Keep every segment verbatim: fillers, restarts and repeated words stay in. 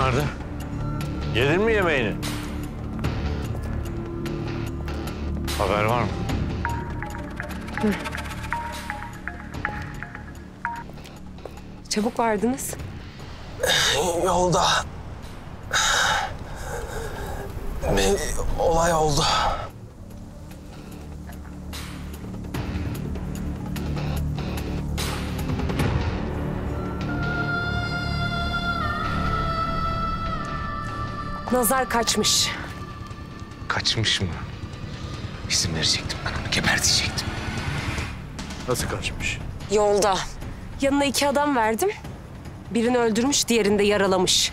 nerede? Yedin mi yemeğini? Haber var mı? Hı. Çabuk vardınız. Yolda bir olay oldu. Nazar kaçmış. Kaçmış mı? İzin verecektim ben onu, gebertecektim. Nasıl kaçmış? Yolda. Yanına iki adam verdim. Birini öldürmüş, diğerini de yaralamış.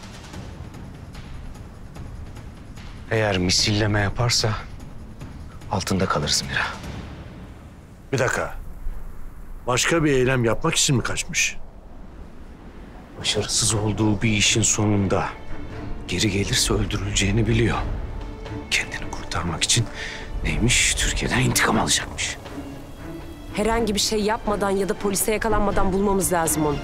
Eğer misilleme yaparsa altında kalırız Mira. Bir dakika. Başka bir eylem yapmak için mi kaçmış? Başarısız olduğu bir işin sonunda geri gelirse öldürüleceğini biliyor. Kendini kurtarmak için neymiş? Türkiye'den intikam alacakmış. Herhangi bir şey yapmadan ya da polise yakalanmadan bulmamız lazım onu.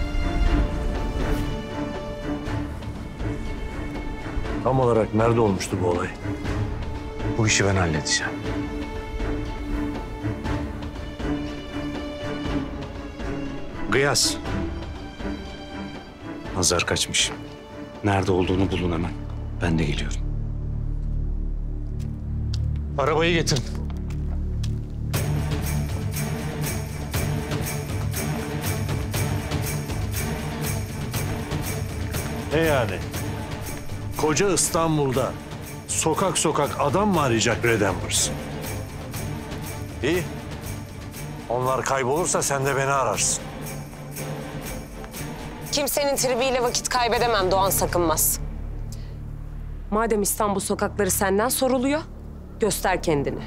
Tam olarak nerede olmuştu bu olay? Bu işi ben halledeceğim. Gıyas. Nazar kaçmış. Nerede olduğunu bulun hemen. Ben de geliyorum. Arabayı getirin. Ne yani? Koca İstanbul'da sokak sokak adam mı arayacak Red Embers? İyi. Onlar kaybolursa sen de beni ararsın. Kimsenin tribiyle vakit kaybedemem Doğan Sakınmaz. Madem İstanbul sokakları senden soruluyor, göster kendini.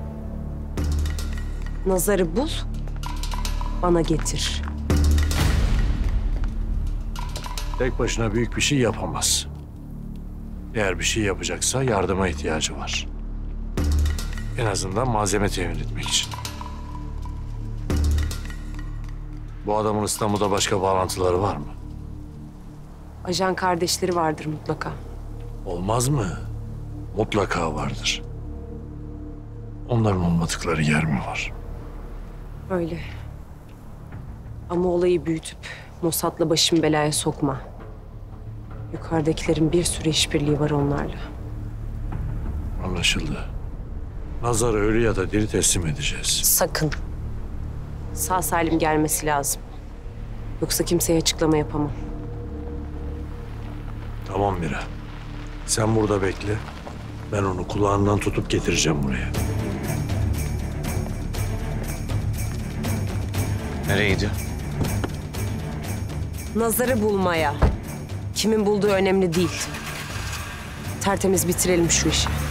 Nazar'ı bul, bana getir. Tek başına büyük bir şey yapamaz. Eğer bir şey yapacaksa yardıma ihtiyacı var. En azından malzeme temin etmek için. Bu adamın İstanbul'da başka bağlantıları var mı? Ajan kardeşleri vardır mutlaka. Olmaz mı? Mutlaka vardır. Onların olmadıkları yer mi var? Öyle. Ama olayı büyütüp Mossad'la başımı belaya sokma. Yukarıdakilerin bir sürü işbirliği var onlarla. Anlaşıldı. Nazar'ı ölü ya da diri teslim edeceğiz. Sakın. Sağ salim gelmesi lazım. Yoksa kimseye açıklama yapamam. Tamam Mira. Sen burada bekle. Ben onu kulağından tutup getireceğim buraya. Nereye gidiyor? Nazar'ı bulmaya. Kimin bulduğu önemli değil. Tertemiz bitirelim şu işi.